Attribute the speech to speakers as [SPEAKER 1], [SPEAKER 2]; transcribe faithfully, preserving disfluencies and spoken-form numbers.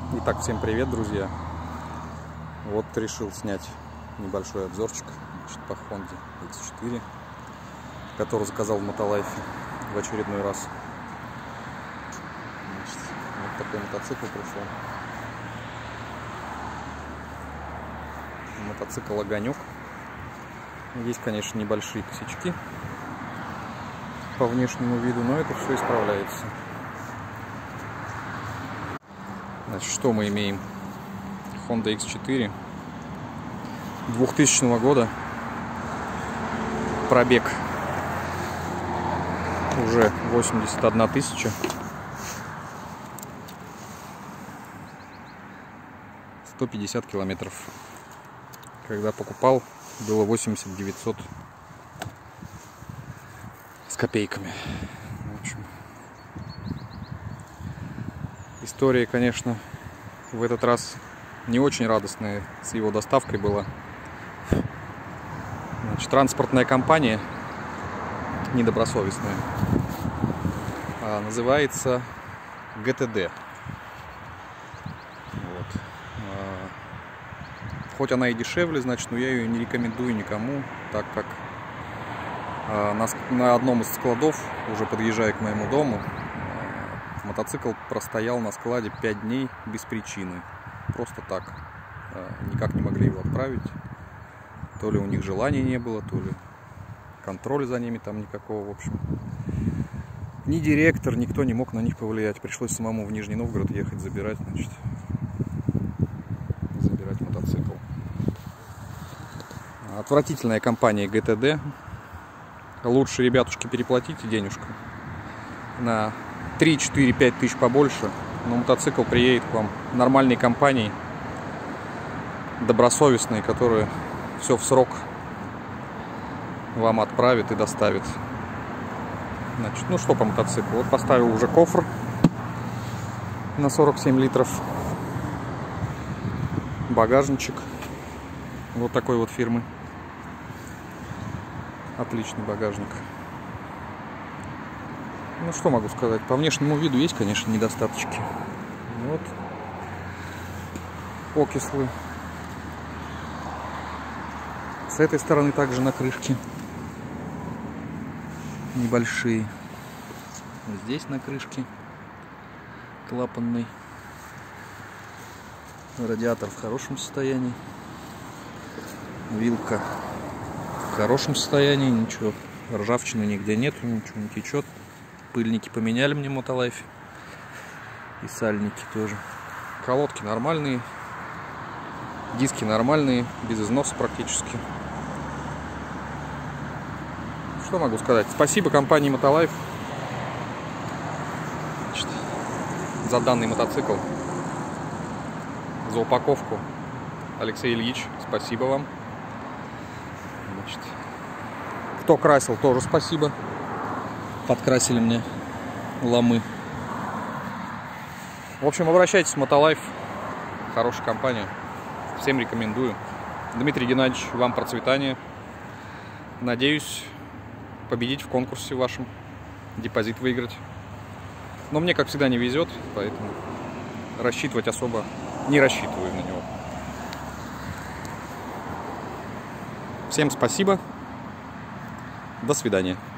[SPEAKER 1] Итак, всем привет, друзья! Вот решил снять небольшой обзорчик, значит, по Honda икс четыре, который заказал в Мотолайфе в очередной раз. Значит, вот такой мотоцикл пришел. Мотоцикл огонек. Есть, конечно, небольшие косячки по внешнему виду, но это все исправляется. Значит, что мы имеем? Honda икс четыре двухтысячного года, пробег уже восемьдесят одна тысяча, сто пятьдесят километров. Когда покупал, было восемьдесят девятьсот с копейками. В общем, история, конечно, в этот раз не очень радостная с его доставкой была. Значит, транспортная компания недобросовестная, а, называется гэ тэ дэ. Вот. А, хоть она и дешевле, значит, но я ее не рекомендую никому, так как а, на, на одном из складов, уже подъезжая к моему дому, а, мотоцикл простоял на складе пять дней без причины. Просто так. Никак не могли его отправить. То ли у них желания не было, то ли контроля за ними там никакого. В общем, ни директор, никто не мог на них повлиять. Пришлось самому в Нижний Новгород ехать, забирать, значит, забирать мотоцикл. Отвратительная компания гэ тэ дэ. Лучше, ребятушки, переплатите денежку на три-четыре-пять тысяч побольше, но мотоцикл приедет к вам нормальной компании, добросовестные, которые все в срок вам отправит и доставит. Значит, ну что по мотоциклу? Вот поставил уже кофр на сорок семь литров, багажничек вот такой вот фирмы, отличный багажник. Ну что могу сказать, по внешнему виду есть, конечно, недостаточки. Вот окислы. С этой стороны также на крышке небольшие. Здесь на крышке клапанный. Радиатор в хорошем состоянии. Вилка в хорошем состоянии. Ничего, ржавчины нигде нету, ничего не течет. Пыльники поменяли мне в Мотолайфе. И сальники тоже. Колодки нормальные. Диски нормальные, без износа практически. Что могу сказать? Спасибо компании Мотолайф за данный мотоцикл, за упаковку. Алексей Ильич, спасибо вам. Значит, кто красил, тоже спасибо. Подкрасили мне ломы. В общем, обращайтесь в Мотолайф. Хорошая компания. Всем рекомендую. Дмитрий Геннадьевич, вам процветания. Надеюсь победить в конкурсе вашем, депозит выиграть. Но мне, как всегда, не везет, поэтому рассчитывать особо не рассчитываю на него. Всем спасибо. До свидания.